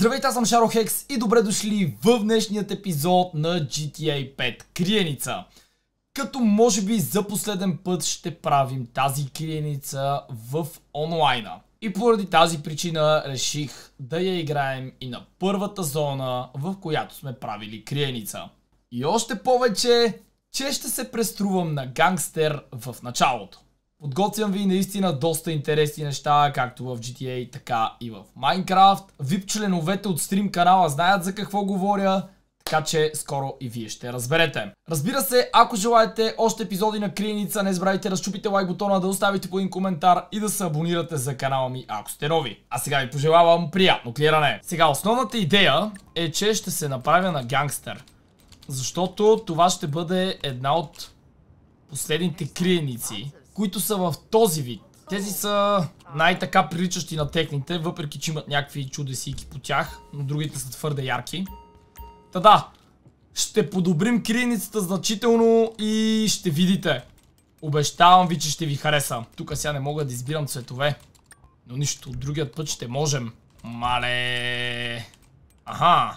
Здравейте, аз съм Шарохекс и добре дошли в днешният епизод на GTA 5 Криеница. Като може би за последен път ще правим тази криеница в онлайна. И поради тази причина реших да я играем и на първата зона, в която сме правили криеница. И още повече, че ще се преструвам на гангстер в началото. Подготвям ви наистина доста интересни неща, както в GTA, така и в Minecraft. VIP членовете от стрим канала знаят за какво говоря, така че скоро и вие ще разберете. Разбира се, ако желаете още епизоди на Криеница, не забравяйте да разчупите лайк бутона, да оставите по един коментар и да се абонирате за канала ми, ако сте нови. А сега ви пожелавам приятно клиране. Сега основната идея е, че ще се направя на гангстер. Защото това ще бъде една от последните криеници, които са в този вид. Тези са най-така приличащи на техните, въпреки че имат някакви чудесийки по тях, но другите са твърде ярки. Та да, ще подобрим криеницата значително и ще видите. Обещавам ви, че ще ви хареса. Тук сега не мога да избирам цветове, но нищо, от другият път ще можем. Мале... Аха.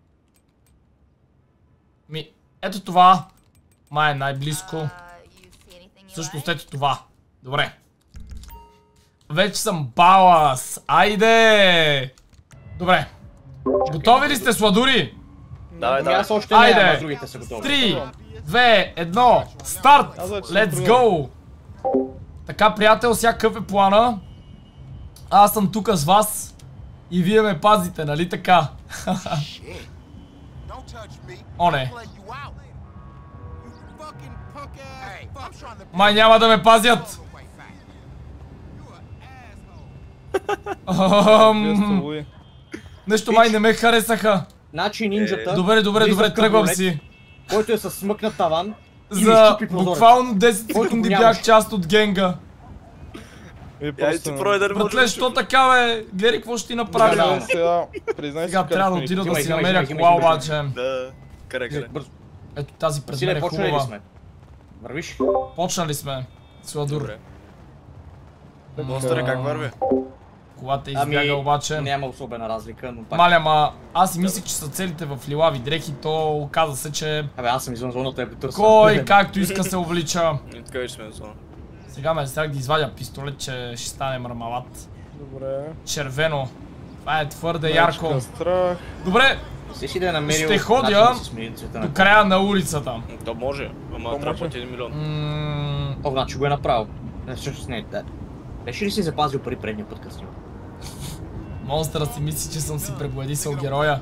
Ето това май е най-близко. Всъщност ето това. Добре. Вече съм балас. Айде! Добре. Готови ли сте, сладури? Да. Аз още айде! не, другите са готови. 3, 2, 1, старт! Let's go! Така, приятел, всякакъв е плана. Аз съм тук с вас и вие ме пазите, нали така? О, не. Май няма да ме пазят! Нещо май не ме харесаха. Значи нинджата... Добре, тръгвам си. Който е със смъкнат таван и за буквално 10 секунди бях част от генга. Братле, що така бе? Гледай какво ще ти направя. Сега трябва да отида да си намеря кола обаче. Да, карай. Ето тази пред мен е хубава. Вървиш? Почнали сме. Сладур. Монстър как върви? Колата избяга обаче. Няма особена разлика, но пак... Маля, ма аз си мислих, че са целите в лилави дрехи, то оказа се, че... Абе, аз съм извън зоната, я потърся. Кой както иска се облича. И така вече сме в зона. Сега ме сега да извадя пистолет, че ще стане мармалат. Добре. Червено. Това е твърде ярко. Добре. Ще ще ходя до края на улицата. То може, ама трябва плати 1 милион. О, значи го е направил. Всъщност не, да. Беше ли си запазил пари предния път, като снимал? Монстъра си мисли, че съм си пребоядисал героя.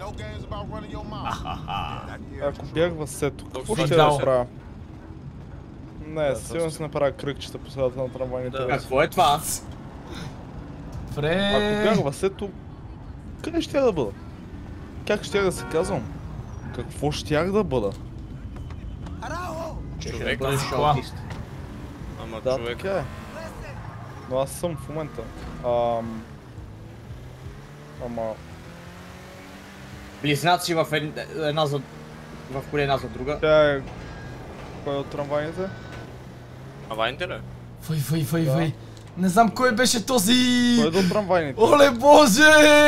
Ако бях в сето, какво ще да да правя? Не, сигурно си направя кръгчета по средата на трамвайните. Какво е това? Ако бях в сето, къде щях да бъда? Как щях да се казвам? Какво щях да бъда? Човек, ама Да, човек. така е. Но аз съм в момента. Ама... Близнаци в една за... в коли една за друга. Тя е... Кой е от трамвайните? Авайните ли? Вай. Не знам кой беше този... Кой е от трамвайните? Оле боже!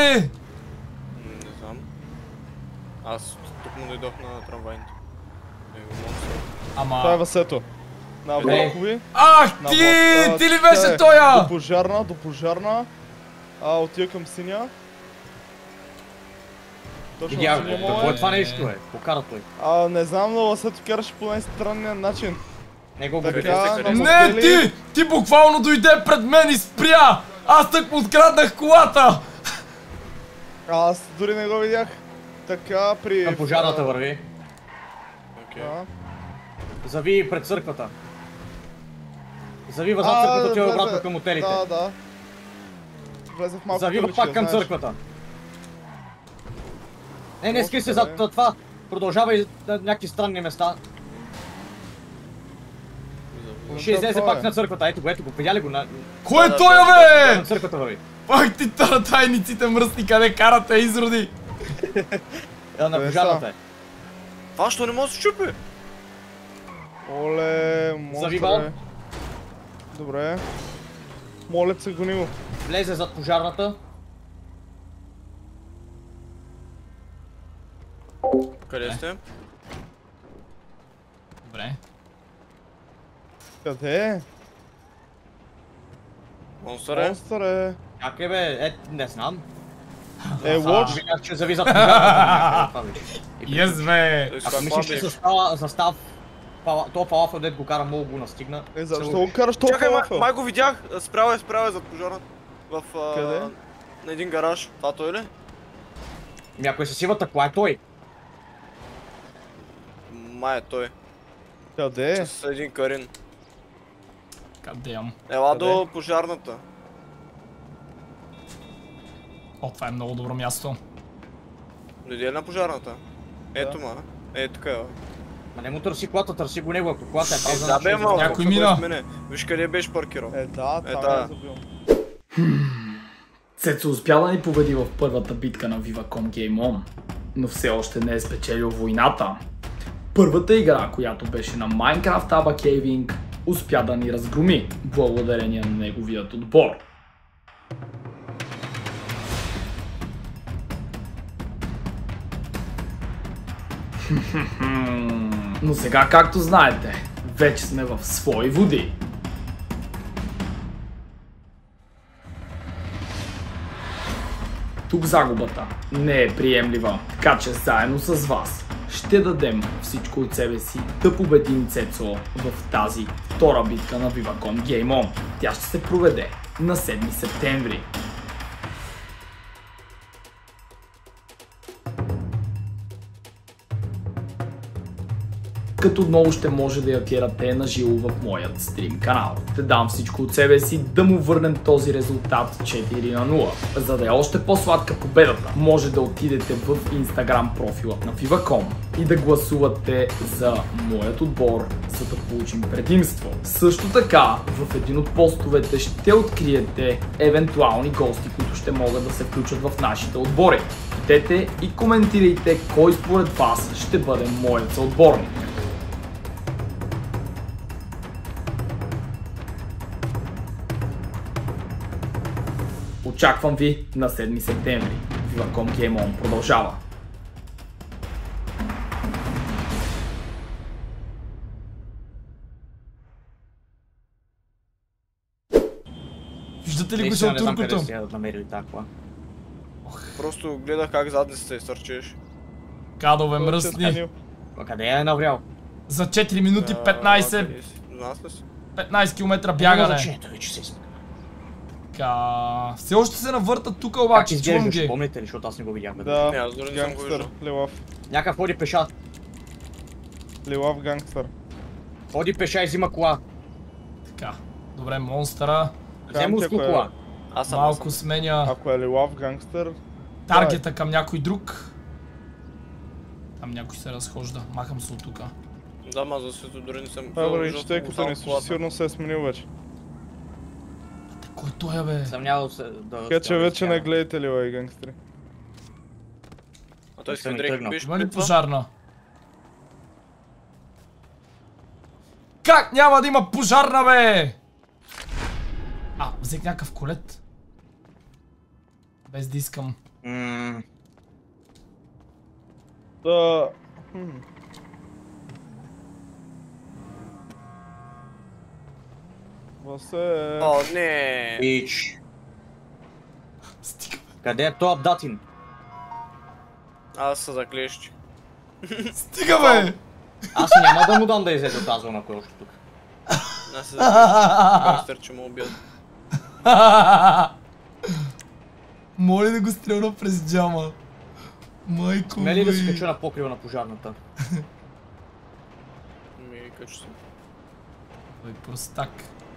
Не знам. Аз тук му дойдох на трамвайните. Ама... Това е Васето. На влакови. Ах ти ли беше тоя? До пожарна. Отива към синя. Видях, какво е това нещо е? Покара той. Не знам, но Васето караше по най-странния начин. Не го Не, ти буквално дойде пред мен и спря! Аз тък му откраднах колата! Аз дори не го видях. Така при... Към пожарната върви. Зави пред църквата. Зави зад църквата, отива обратно към хотелите. Да. Влезе в малко Завива пак към църквата. Не, скри се зад това. Продължава и на някакви странни места. Ще излезе пак на църквата, ето го, видя ли го на... Кой е той, бе? На църквата върви. Пак ти тайниците мръсни, къде карате, изроди? На пожарната е. Това що не може да се чупи? Оле, монстър. Добре. Моля се, гони го. Влезе зад пожарната. Къде сте? Добре. Къде е? Монстър е? Монстър е. Чакай бе, не знам. Watch. Видях, че завизат пожарната. Yes, бе! Ако мислиш, че застав, то фалафел дед го кара много го настигна. Защо го караш толкова Чакай, фалафел? май го видях. Справа е зад пожарната. В... Къде? На един гараж. Това той ли? Някой със сивата, кой е той? Май е той. Къде е? С един Карин. Кадеям. Ела Къде? до пожарната. О, това е много добро място. Дойде ли на пожарната? Ето ма. Тук е. Ма не му търси колата, търси го него, ако колата е празна. Да бе, ма, Някой какво мина. с мене? Виж къде беше паркирал. Да, Е, там да. е забил. Цецо успя да ни победи в първата битка на Viva.com Game On, но все още не е спечелил войната. Първата игра, която беше на Minecraft Aba Caving, успя да ни разгроми, благодарение на неговият отбор. Но сега, както знаете, вече сме в свои води. Тук загубата не е приемлива, така че заедно с вас ще дадем всичко от себе си да победим Цецо в тази втора битка на Viva.com Game On. Тя ще се проведе на 7 септември. Като отново ще може да я гледате на живо в моят стрим канал. Ще дам всичко от себе си да му върнем този резултат 4-0. За да е още по-сладка победата, може да отидете в Instagram профилът на Viva.com и да гласувате за моят отбор, за да получим предимство. Също така, в един от постовете ще откриете евентуални гости, които ще могат да се включат в нашите отбори. Питете и коментирайте кой според вас ще бъде моят съотборник. Очаквам ви на 7 септември. Viva.com Game On продължава. Виждате ли го за туркото? Не знам къде си намерили такова. Просто гледах как задницата изтърчеш. Гадове мръсни. Къде е наврял? За 4 минути 15 Нас ли си? 15 км бягане. Вече се изпъка. Така... Все още се навъртат тук Как обаче, чувам изглеждаш, ги. помните ли, защото аз не го видях. Не, Да, аз дори не съм го гангстър, виждал. лилав. Някакъв ходи пеша. Лилав гангстър. Ходи пеша и взима кола. Така, добре, монстъра Взема узко кола. Аз съм. малко сменя Ако е лилав гангстър, таргета към някой друг. Там някой се разхожда, махам се от тука. Да, ма за свето дори не съм добре, че тъй като не слушаш, сигурно се е сменил вече. Кой той е, бе? Съмнявал се да... Така че вече не гледайте лилави гангстери. А той Съм с Дрейк тръгнал. беше Има ли битва? пожарна? Как няма да има пожарна, бе? Взех някакъв колет. Без да искам. Да... Васе... О, не. Ич. Стига, бе. Къде е то Абдатин? Аз са заклещи. Стига, бе! Аз няма да му дам да излезе от тази зона, кой още тук. Аз са заклещи. Гангстър, че му убият. Моля да го стрелна през джама. Майко Сме ли да се мой. кача на покрива на пожарната? Ми, качу се. Той простак.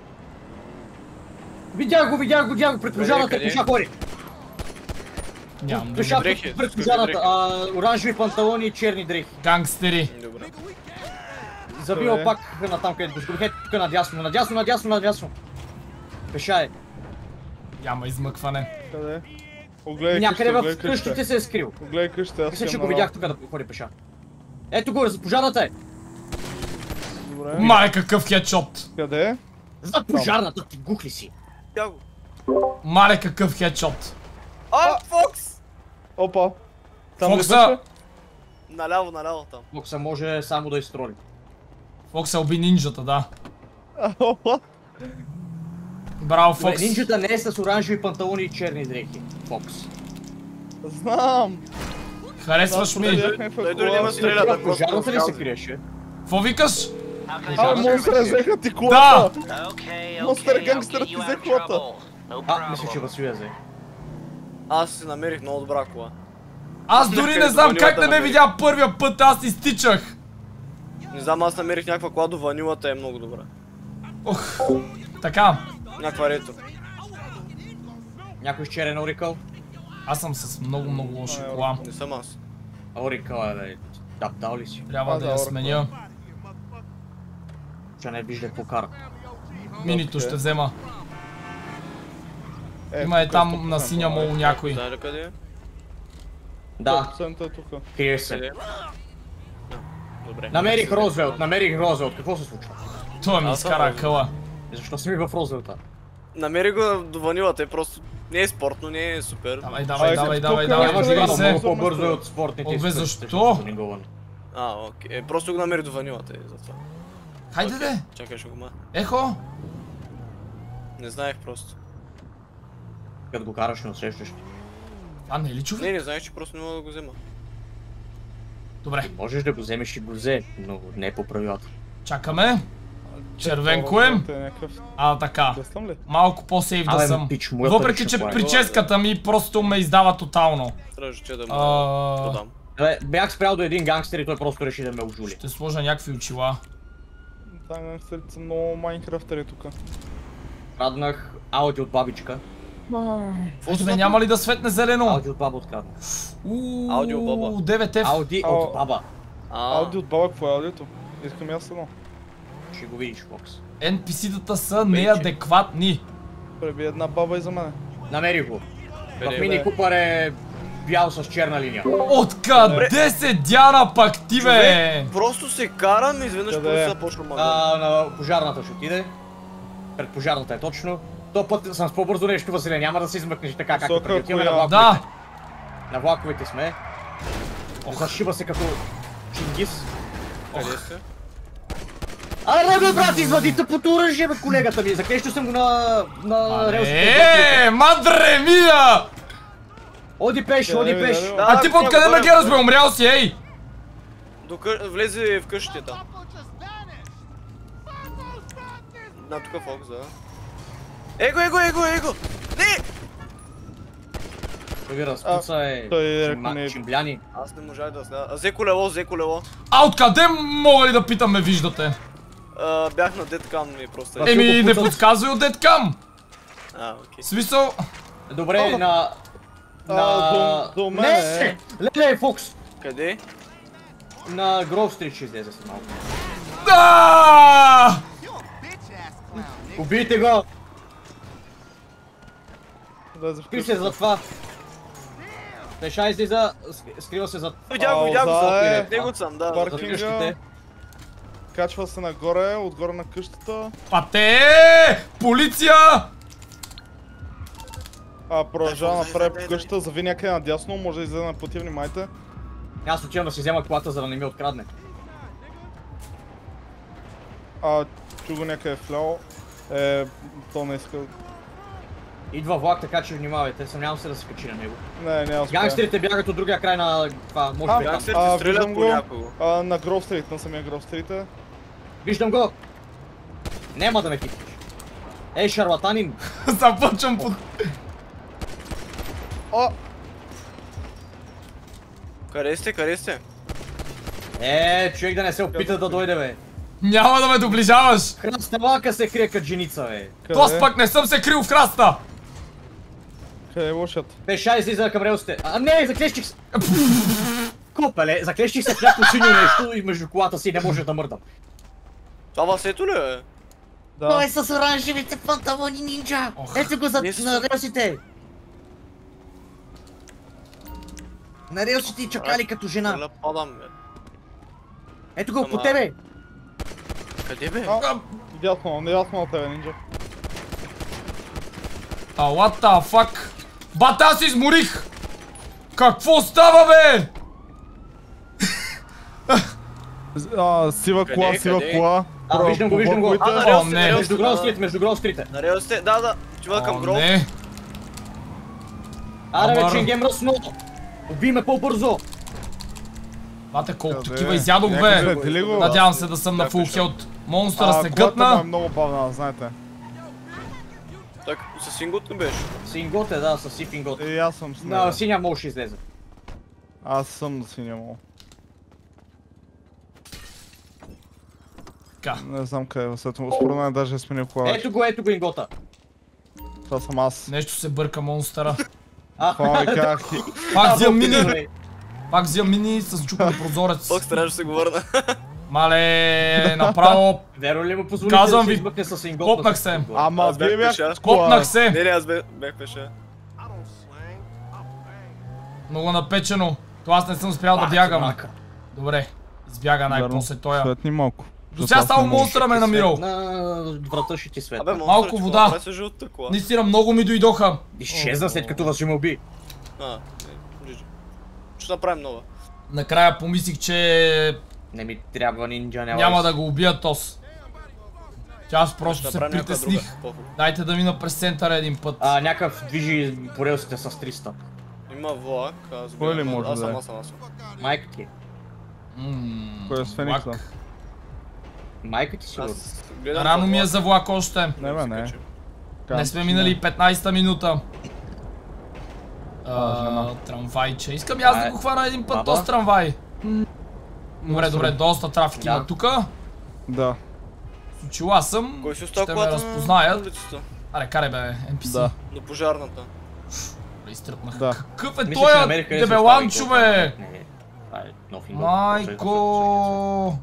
Видях го пред пожарната, къде? пеша хори. Нямам да Пеша дрехи, пред с пожарната, дрехи. оранжеви панталони и черни дрехи. Гангстери. Добре. Забива Добре. пак на там, където го сгубих. Ето тук надясно. Пеша е. Няма измъкване. Къде? Огледай Някъде къщата, в огледай къщите къщата. се е скрил. Огледай къщата, аз Мисля, че съм го на видях тук да ходи пеша. Ето го, за пожарната е. Добре. Мале какъв хедшот. Къде е? За пожарната, ти гух ли си? Тя го. Мале какъв хедшот. Фокс! Опа! Там ли Фокса! беше? Наляво там. Фокса може само да изстроли. Фокса уби нинджата, да. What? Браво, Фокс. Нинджата не е с оранжеви панталони и черни дрехи. Фокс. Знам. Харесваш ми. Той дори няма стреля, да просто... Пожарната ли се криеше? Какво викаш? Монстър взеха ти колата. Да! Монстър гангстър ти взе колата. Мисля, че Васил я взе. Аз си намерих много добра кола. Аз дори не знам как не ме видя първия път, аз изтичах. Не знам, аз намерих някаква кола до ванилата, е много добра. Ох, така. Някаква рето. Някой с черен Орикъл? Аз съм с много лоша кола. Не съм аз. Орикъл е, бе. Дал ли си? Трябва да я сменя. Че не вижда какво кара. Минито ще взема. Има там на синя мол някой. Знаеш ли къде е? Да, Център тук. крие се. Къде е? Добре. Намерих Розвелт, какво се случва? Той ми Аз съм изкара Розвелт. къла. Защо си ми в Розвелта? Намери го до ванилата, е просто... Не е спортно, не е супер. Давай, Няма дигай да се. Много по-бързо е от спортните. Обе, защо? Окей. Просто го намери до ванилата, за това. Хайде де. Чакай, ще го ма. Ехо. Не знаех просто. Като го караш, не усещаш. А не е ли човек? Не знаех, че просто не мога да го взема. Добре, Можеш да го вземеш и го взе, но не е по правилата. чакаме. Червенко е. Така. Тествам ли? Малко по-сейф да Абе, съм. пич, моя Въпреки, паричка че кола е. прическата ми просто ме издава тотално. Трябваше, че да му А, подам. Бях спрял до един гангстер и той просто реши да ме ожули. Ще сложа някакви очила. Да, гангстерите са много майнкрафтери тук. Краднах ауди от бабичка. Ето бе, няма ли да светне зелено? Ауди от баба откраднах. Аудио баба. 9F. Ауди от баба. Ауди от баба, какво е аудиото? Искам и аз едно. Ще го видиш, Фокс. NPC-тата са неадекватни. Преби една баба и за мене. Намерих го. Къде В е, Мини бе? Купър е бял с черна линия. Откъде се Диана пак ти бе? Просто се карам и изведнъж Къде просто е? се почва мага. На пожарната ще отиде. Пред пожарната е точно. То път съм с по-бързо нещо, Василе, няма да се измъкнеш така както Сока, преди. Отиваме на коя? влаковете. Да. На влаковете сме. Зашива се като Чингис. Къде сте? Абе, бе, брат, извади тъпото оръжие, бе, колегата ми. Заклещил съм го на релсите. Мадре мия! Оди пеш, оди пеш. А ти по откъде ме гледаш бе, умрял си, ей! Влезе в къщата. На тук Фокс, да. Его! Не! Той ви разпуца той ръка не е. чимбляни. Аз не можах да сня. Взе колело. А откъде мога ли да питам ме виждате? Бях на деткам и просто... Еми, не подсказвай от деткам! Окей. В смисъл... Добре, До мен е. Леле, Фокс. Къде? На Гроув Стрит ще излезе след малко. Да! Убийте го! Да, за Скри се зад това. Пеша излиза, скрива се зад Видях го, да, него съм, да. Бар- зад къщите. Качва се нагоре, отгоре на къщата. Пате! Полиция! Продължава Дай, напред дай, по къщата, зави някъде надясно, може да излезе на пътя, внимайте. Аз отивам да си взема колата, за да не ми открадне. Чу го някъде вляво. То не иска. Идва влак, така че внимавайте, съмнявам се да се качи на него. Не успя. Гангстерите бягат от другия край на това, може би е там. Гангстерите стрелят виждам по го. някого. На Гроув Стрит, на самия Гроув Стрит. Виждам го! Няма да ме хитиш. Ей, шарлатанин! Започвам под... Къде сте? Човек да не се опита да дойде, бе. Няма да ме доближаваш! Храставака се крие като женица, бе. То аз пък не съм се крил в храста! Къде е лошият? Пеша излиза към релсите. Не, заклещих се. Копеле, заклещих се в някакво синьо нещо и между колата си не може да мърдам. Това Васето ли е? Той е с оранжевите панталони нинджа. Ето го на релсите. На релсите и чакали като жена. Падам, бе. Ето го по тебе. Къде бе? Дясно на тебе, нинджа. What the fuck? Бата, аз изморих! Какво става, бе? Сива кола, Къде, сива къде? кола. Виждам го, виждам го. Влаковете. О, не. Между грозките, между грозките. На релсите, да, отива към О, гроб. не. Аре, Амар. бе, Ченгем ръсно! Убий ме по-бързо! Бате колко Къде? такива изядох, Някой бе. гледа ли го? Надявам се да съм на фул хелт. Монстъра се Колата му е гътна. много бавна, знаете. Так, със сингот не беше. Сингот е, да, със сифингот. И аз съм с На нея. синя мол ще излезе. Аз съм синя мол. Така. Не знам къде е, след това според мен даже е сменил кола. Ето го ингота. Това съм аз. Нещо се бърка монстъра. Това ми казах. Пак взимам мини. Пак взимам мини с чупен прозорец. Пак трябваше да се го върна. Мале, направо Верно ли му позволите Казвам да се ви, измъкне с ингота? копнах се. Ама Аз бях вие бяхте пеша. с кола. Копнах се. Не, аз бях пеша. Много напечено. То аз не съм успял да бягам. Добре, избяга най-после тоя. Светни малко. До сега само монстъра ме е намирал. На врата ще ти свет. Абе, Малко вода. прави се жълта кола. Наистина много ми дойдоха. Изчезна след като вас ще ме уби. Ще направим нова. Накрая помислих, че Не ми трябва нинджа, няма да го убия тос. Тя аз просто Ще се направим някаква друга. притесних. По-хубаво. Дайте да мина през центъра един път. Някакъв движи по релсите с 300. Има влак, аз Кой ли гледам. може Аз да е? съм. Майка ти. Кой е с Феникса? Влак. Майка ти сигурно. Аз гледам Рано ми е влак. за влак още. Не бе, не. Не сме минали 15-та минута. жена. Трамвайче. Искам и аз да го хвана един път Баба? този трамвай. Добре, доста трафик има Да. тука. Да. С очила съм. Кой си остава Ще ме колата на разпознаят. улицата? Аре, карай бе, NPC. Да. До пожарната. Изтръпнах. Да. Какъв е Мисля, че тоя намерих къде се дебеланчо, остави бе? ингота. Не, това е нов ингот. Майко!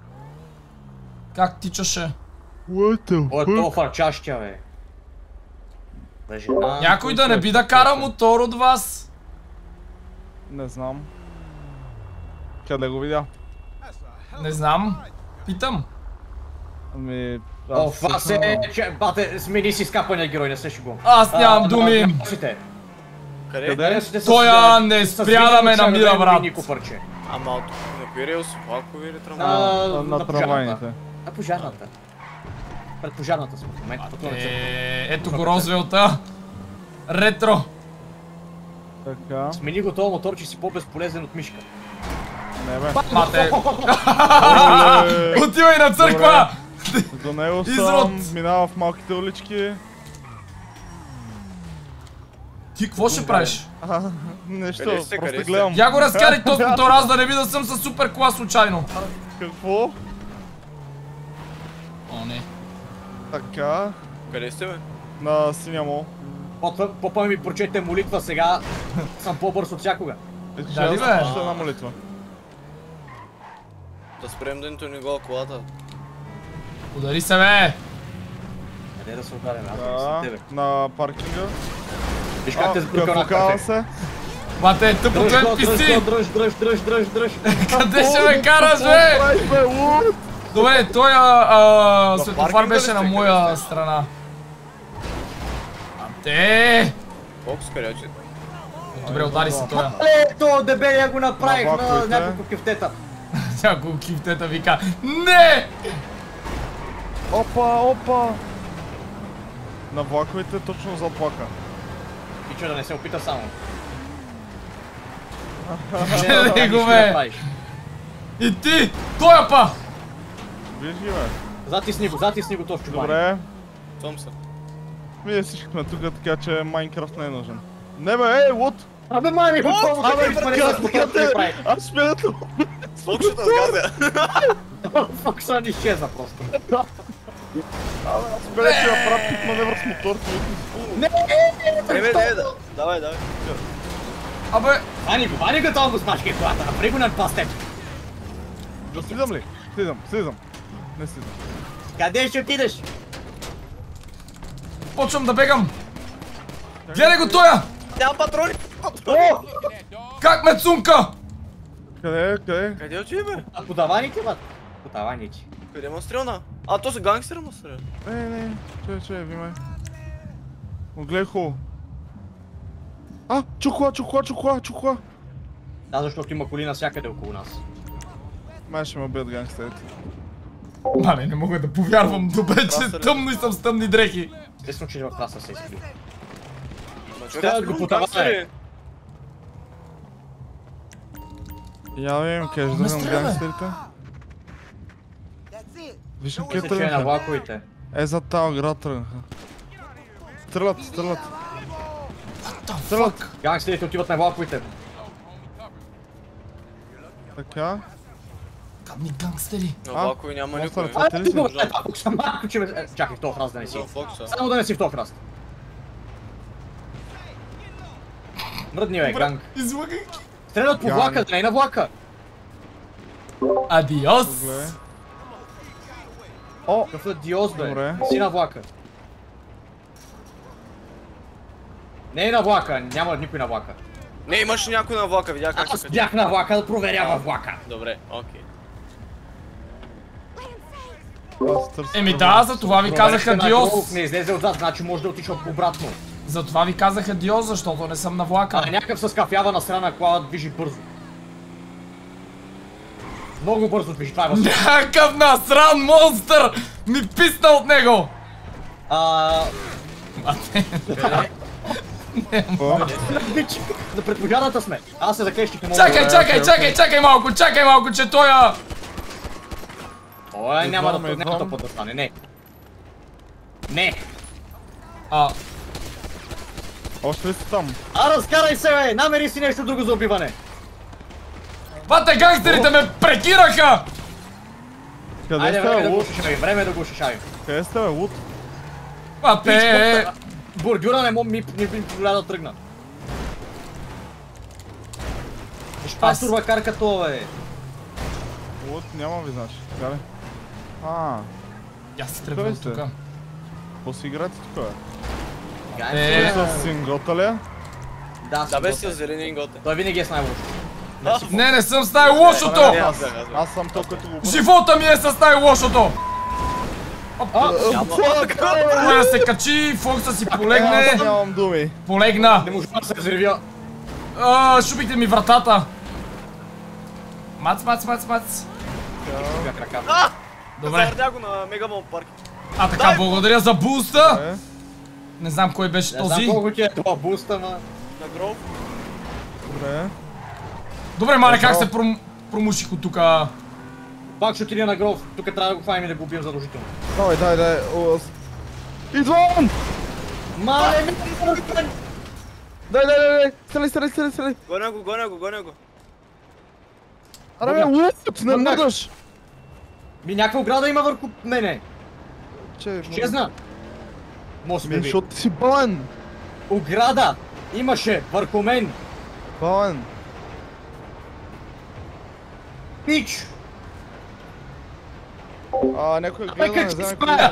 Как тичаше? What the О, е то фарчащия, бе. Бе, жена. Някой да не би да кара мотор от вас? Не знам. Къде го видя? Не знам. Питам. Ами... О, вас е, че, бате, смени си скапания герой, не се шегувам. Аз нямам думи. Къде? Къде? Тоя не спря да ме намира, брат. Ама от на кои релси? Влакови или трамвай? На трамвайните. На пожарната. Пред пожарната сме в момента. Ето го Розвелта. Ретро. Така. Смени го този мотор, че си по-безполезен от мишка. Не бе. Мате. Отивай на църква! До него Изрод! съм, минава в малките улички. Ти какво ще правиш? Нещо, Къде сте, къде просто сте? гледам. Я го разкарай този мотор, аз да не видя съм със супер кола случайно. Какво? О, не. Така. Къде сте, бе? На синя мол. Попа ми прочете молитва, сега съм по-бърз от всякога. Искаш Дали, да бе? започна една молитва. Да спрем да нито ни гола колата. Удари се, бе! Къде да се ударим, аз съм с тебе. На паркинга. Виж как те сбъркал на Показва кафе. се. Мате, тъпото Дръж го, NPC! дръж. Къде ще ме караш, бе? Правиш, бе, луд! Добре, той светофар паркинга беше ли на сте? моя Къде сте? страна. Мате! Колко скарячи? Добре, удари се тоя. Ето, дебелия го направих На на влаковете. няколко кефтета. Няколко кифтета вика. Не! Опа! На влаковете точно зад влака. И че да не се опита само. Гледай го, бе! И ти! Тоя па! Виж ги, бе. Затисни го този чубан. Добре. Том са. Ние всички сме тук, така че Майнкрафт не е нужен. Не бе, ей, луд! Абе, мани, какво прави? Аз спя да Фок ще тазгазя. Фоксън изчезна просто. спя да направя пит маневър с мотор. Не, давай. Абе, Вани го това го смачкай колата, направи го над пастет. Да слизам ли? Слизам. Не слизам. Къде ще отидеш? почвам да бегам. Гледай го тоя! Няма патрони. Как ме цунка? Къде? Къде отиде, бе? А подаваните, бат? Подаваните. Къде има стрелна? А, то са гангстера му стреля. Не, чуй, вимай. Огледай хубаво. А, чукла! Да, защото има коли навсякъде около нас. Май ще ме убият гангстерите. Мале, не мога да повярвам. Добре, че е тъмно и съм с тъмни дрехи. Естествено, че в класа се изпили. Трябва да го потаваме. Я да видим къде ще дадем гангстерите. Виж къде Мисля, че е на тръгнаха. влаковите. Е, за тази град тръгнаха. Стрелят, стрелят. What the Стрелят. fuck? Гангстерите отиват на влаковите. Така. Гадни гангстери. На влакови няма монстър, никой. това А, те ли ти си? го бе, ако съм малко, че ме... Чакай, в този храст да не си. За Фокса. Само да не си в този храст. Мръдни бе, ганг. Излагай. Стрелят по влака, да не е на влака. Адиос. Гледай. О! Какъв е диоз, бе? Добре. Не си на влака. Не е на влака, няма никой на влака. Не, имаше някой на влака, видях как Аз се бях на влака да проверява влака. Добре, окей. Аз търся Еми тръгвам. да, за това ви казах Проверката на адиос. Гров не излезе отзад, значи може да отиш обратно. За това ви казах адиос, защото не съм на влака. А някакъв с кафява на страна кола движи бързо. Много бързо движи, това е възможно. Някакъв насран монстър ми писна от него. На предпожарната сме. Аз се заклещих на Чакай малко, че той Ой, няма Идвам. да път да стане, не. Не. Още ли си там? Разкарай се, бе! Намери си нещо друго за убиване. Бате, гангстерите ме прекираха! Къде Айде, сте, време бе, да го лут? шишавим, време да го шишавим. Къде сте, бе, лут? Бате! Бордюра не ми позволя да тръгна. Виж, това е Аз- турбакар това, бе. Лут няма ви, значи. Така ли? Я се тръгвам сте? тука. Какво си играете тук, бе? Е. С сингота ли? Да бе си с зеления готе. Той винаги е с най-лошо. Не съм с най-лошото! Аз съм то, който го Живота ми е с най-лошото! Той да се качи, Фокса си полегне. Нямам думи. Полегна. Не може да се взривя. Шубихте ми вратата. Мац. Бях ръката. Добре. Завърня го на Мегамон парк. Така, благодаря за буста. Е, Не знам кой беше Не знам този. колко ти е това буста, ма. На Гров. добре. Добре, мале, как се промуших от тука? Пак ще отиде на Гров. Тук трябва да го хванем и да го убием задължително. Давай. Идвам! Мале, ми Дай! Стреляй! Гоня го. Аре, бе, лут! Не мърдаш! Ми някаква ограда има върху мене. Че, Чезна. Може Ми, би. защото ти си бален! Ограда имаше върху мен. Бален! Пич. Някой гледа, не знам какво къде.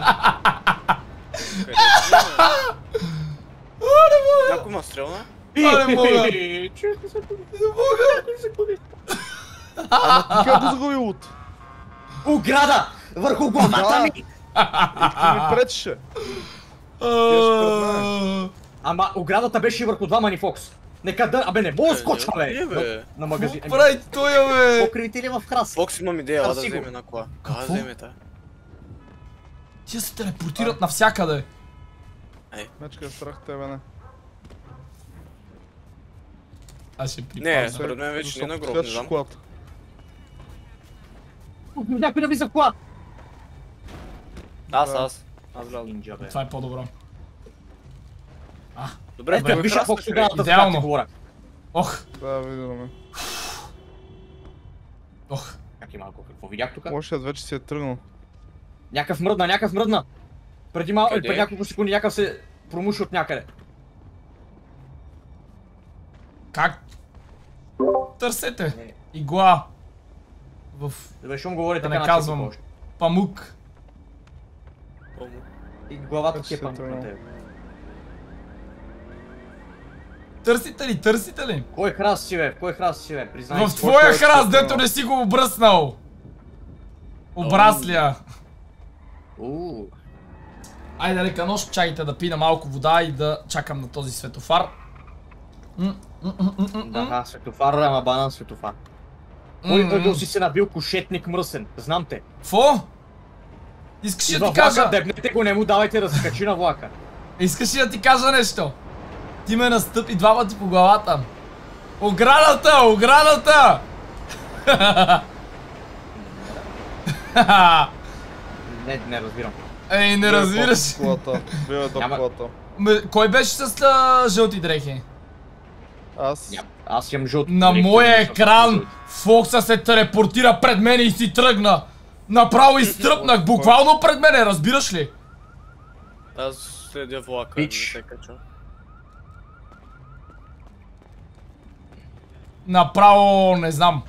Някой ма стрелна? Не мога. Ама ти как го загуби лут? Ограда върху главата ми. Ти ми пречеше. Ама оградата беше и върху двама ни Фокс. Нека да... Абе не мога да скоча, Не, бе! бе. На магазин. Прави той, бе! Покрити ли в храст? Фокс имам идея, ела да Търси го. вземе на кола. Какво? Да вземе та. Тия се телепортират навсякъде. Мечка е страх тебе, не. Аз ще Не, припазя. според мен вече не е на Гров, не Скачаш знам. колата. Някой да влиза в кола. Аз влязох. Нинджа, бе. Това е по-добро. Добре, Ето, виж Фокс оградата, за Идеално. как ти говоря. Ох, Да, видяме. Как и малко, какво видях тук? Лошият вече си е тръгнал. Някакъв мръдна. Преди няколко секунди някакъв се промуши от някъде. как? Търсете. Игла. В Да шум говори Да така не на казвам. често още. памук. И главата ти е Ще памук тръгна. на тебе. Търсите ли? Кой храст си, бе? Признай В си. твоя ще храст, тръгна. дето не си го обръснал. Обраслия. Айде, лека нощ, чакайте да пина малко вода и да чакам на този светофар. Да, светофар, ама банан светофар. Кой ъгъл си се набил кошетник мръсен? Знам те. Фо? Искаш И да във ти кажа... влака дебнете го, не му давайте да се качи на влака. Искаш ли да ти кажа нещо? Ти ме настъпи 2 пъти по главата. Оградата! Оградата! Не разбирам. Ей, не разбираш. Бива до колата. Кой беше с жълти дрехи? Аз. Аз имам жълто. На моя екран Фокса се телепортира пред мене и си тръгна. Направо изтръпнах, буквално пред мене, разбираш ли? Аз следя влака, не се кача. Направо не знам.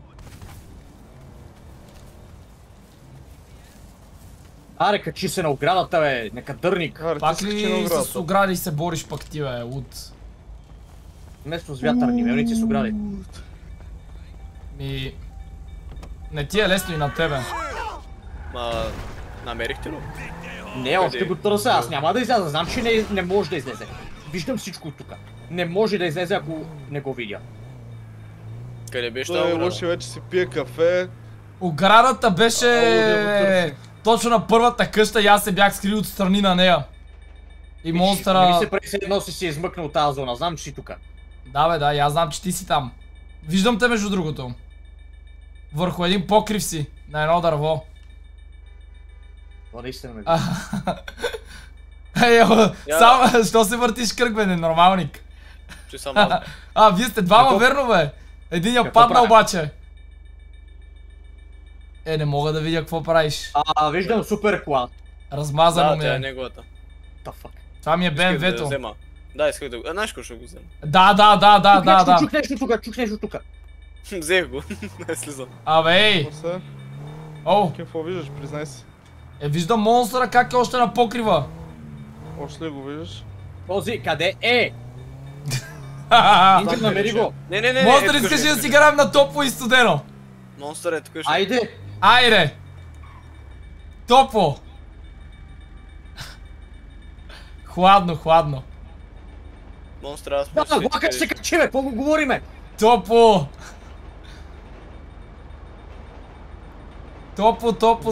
Аре, качи се на оградата, бе, некадърник. Пак ли с огради се бориш пък ти, бе, луд? Вместо с вятърни мелници с огради. Ми... Не ти е лесно и на тебе. Ма... намерихте ли? Не, още го търся, аз няма да изляза, знам, че не може да излезе. Виждам всичко от тука. Не може да излезе, ако не го видя. Къде беше Той тази е ограда? лоши, вече си пие кафе. Оградата беше... точно на първата къща и аз се бях скрил отстрани на нея. И Не монстъра... ми се прави се едно си измъкнал от тази зона, знам, че си тука. Да бе, да, и аз знам, че ти си там. Виждам те между другото. Върху един покрив си, на едно дърво. Това наистина ме Ей, сам, що се въртиш кръг, бе, ненормалник? Че съм аз. Вие сте двама, верно, бе? Единия падна обаче. Не мога да видя какво правиш. Виждам супер кола. Размазано ми Да, тя е е. неговата. Това ми е Исках да я БМВ-то. взема. Да, исках да го... Знаеш какво ще го взема? Да. Чук нещо тука. Взех го. Не слизам. Абе, ей! Какво се? О! Какво виждаш, признай си. Виждам монстъра как е още на покрива. Още ли го виждаш? Този, къде е? Нинджа, намери го. Не. Монстър, искаш ли да си играем на топло и студено? Монстър е тук. Айде. Айде! Топло! Хладно. Монстър, аз Да, влака ще се качи, бе, какво го говориме? Топло! Топло.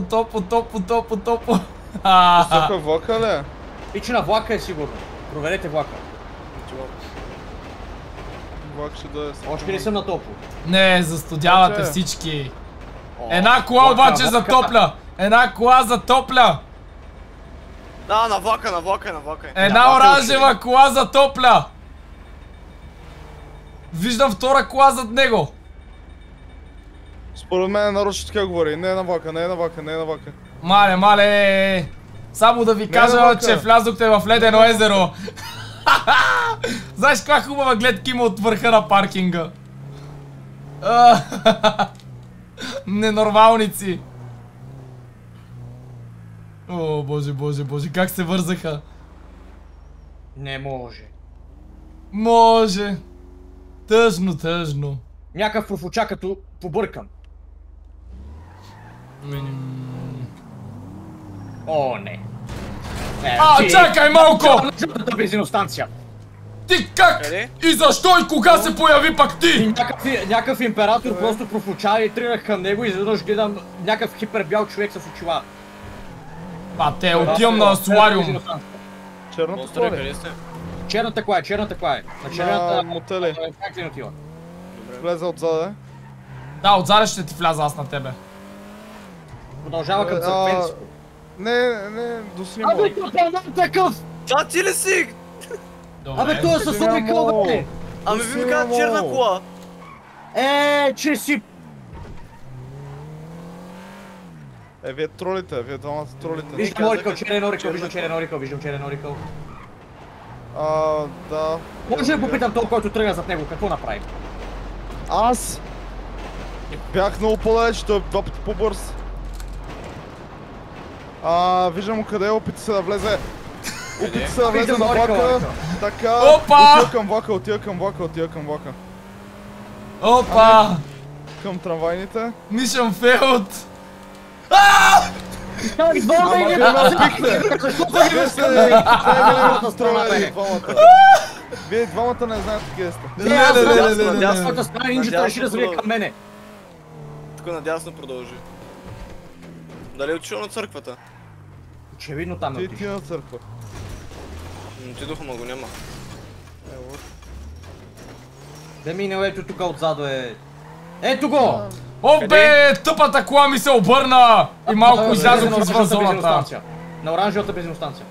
Всяка влака ли? Пичи на влака е сигурно. Проверете влака. Влак ще дойде. Още не съм на топло. Не, застудявате Че? всички. Една кола обаче затопля! Една кола затопля! Да, на влака. Една оранжева кола затопля! Виждам втора кола зад него. Според мен нарочно така говори. Не е на влака. Мале. Само да ви кажа, че влязохте в ледено езеро. Знаеш каква хубава гледка има от върха на паркинга? Ненормалници. О, боже, как се вързаха. Не може. Може. Тъжно. Някакъв профуча като побъркан. О, не. Чакай малко! На бензиностанция. Ти как? Къде? И защо и кога се появи пак ти? Някакъв император просто профуча и тръгнах към него и изведнъж гледам някакъв хипербял човек с очила. Отивам на солариум. Черното Монстър, кола ли? къде сте? Черната кола е. На черната... мотели. Как ли не отива? Влезе отзаде. Да, отзаде ще ти вляза аз на тебе. Продължава към църквенци. Не, доснима. Абе, това такъв! Да, ти ли си? Абе, той е със обикъл, бе! Ами ви ми казват черна кола. Че си... Вие тролите, вие двамата тролите. Виждам орикъл, виждам черен орикъл. Да. Може да попитам този, който тръгна зад него, какво направи? Аз бях много по-далеч, той е 2 пъти по-бърз. Виждам къде е, опита се да влезе. Опита се да влезе на влака. Така. Опа! Отива към влака. Опа! Към трамвайните. Мишън фейлд! Вие двамата не знаете къде сте. Своята страна нинджата реши да завие към мене. тук надясно продължи. Дали е отишъл на църквата? Очевидно там е Ти отишъл. на църква. Отидоха, ма го няма. Да мине, ето тук отзаду е. Ето го! О, бе, тъпата кола ми се обърна! И малко излязох извън зоната. На оранжевата бензиностанция.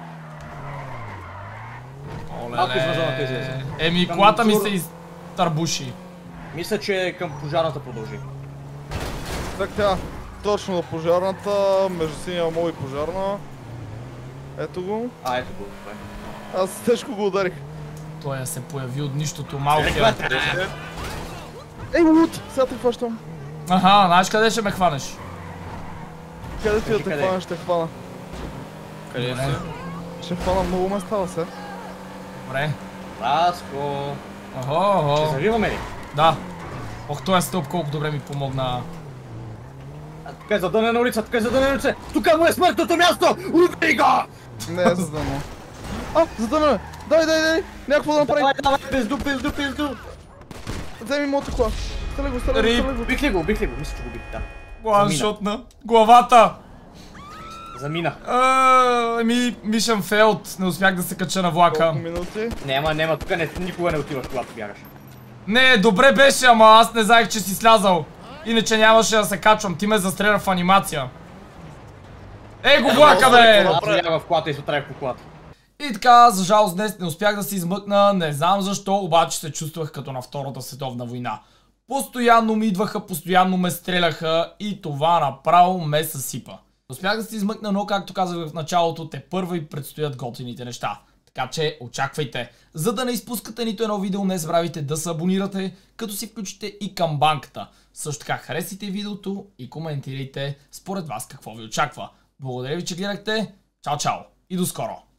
Малко извън зоната излезе. Еми, колата ми се изтърбуши. Мисля, че към пожарната продължи. Така, точно до пожарната, между синия мол и пожарна. Ето го. Ето го. Аз тежко го ударих. Той се появи от нищото малкия. Ей, лут! Сега те хващам. Аха, знаеш къде ще ме хванеш? Къде ти да те къде? хвана, ще хвана. Къде Добре. си? Ще хвана много места, бе, се. Добре. Ласко. Ще Охо. завиваме ли? Да. Ох, този стълб колко добре ми помогна. Тук е задънена улица, тук е задънена улица! Тук му е смъртното място! Убий го! Не е задънено. Задънено е! Дай! Някакво да направи! Давай, пизду! Вземи моята кола. Стреляй го. Убих ли го? Мисля, че го убих, да. Ланшотна. Главата. Замина. Еми, Mission Failed. Не успях да се кача на влака. Колко минути? Няма, тук никога не отиваш, когато бягаш. Не, добре беше, ама аз не знаех, че си слязал. Иначе нямаше да се качвам. Ти ме застреля в анимация. Ей го влака, бе! Аз бягах в колата и се отравих по колата. И така, за жалост днес не успях да се измъкна, не знам защо, обаче се чувствах като на Втората световна война. Постоянно ми идваха, постоянно ме стреляха и това направо ме съсипа. Успях да се измъкна, но както казах в началото, те първа и предстоят готините неща. Така че очаквайте. За да не изпускате нито едно видео, не забравяйте да се абонирате, като си включите и камбанката. Също така харесайте видеото и коментирайте според вас какво ви очаква. Благодаря ви, че гледахте. Чао и до скоро!